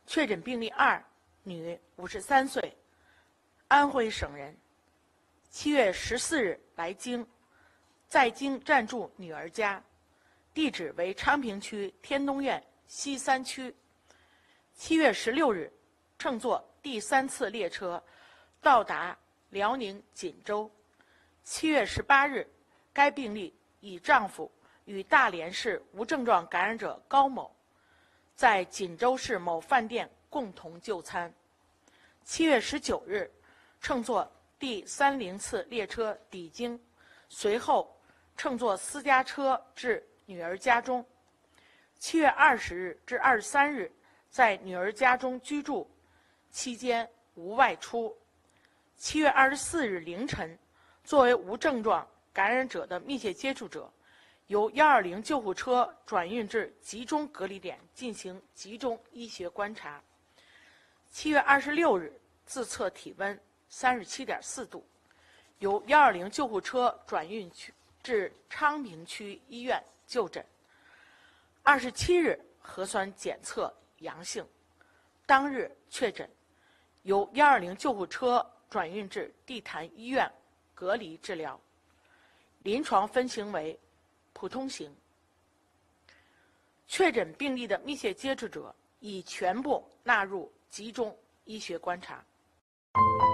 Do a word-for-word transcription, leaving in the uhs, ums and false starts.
确诊病例二，女，五十三岁，安徽省人。七月十四日来京，在京暂住女儿家，地址为昌平区天东苑西三区。七月十六日，乘坐第三次列车到达辽宁锦州。七月十八日，该病例以丈夫与大连市无症状感染者高某在锦州市某饭店共同就餐。七月十九日，乘坐第三零次列车抵京，随后乘坐私家车至女儿家中。七月二十日至二十三日，在女儿家中居住，期间无外出。七月二十四日凌晨，作为无症状感染者的密切接触者，由一二零救护车转运至集中隔离点进行集中医学观察。七月二十六日自测体温三十七点四度，由一二零救护车转运至昌平区医院就诊。二十七日核酸检测阳性，当日确诊，由一二零救护车转运至地坛医院隔离治疗，临床分型为普通型。确诊病例的密切接触者已全部纳入集中医学观察。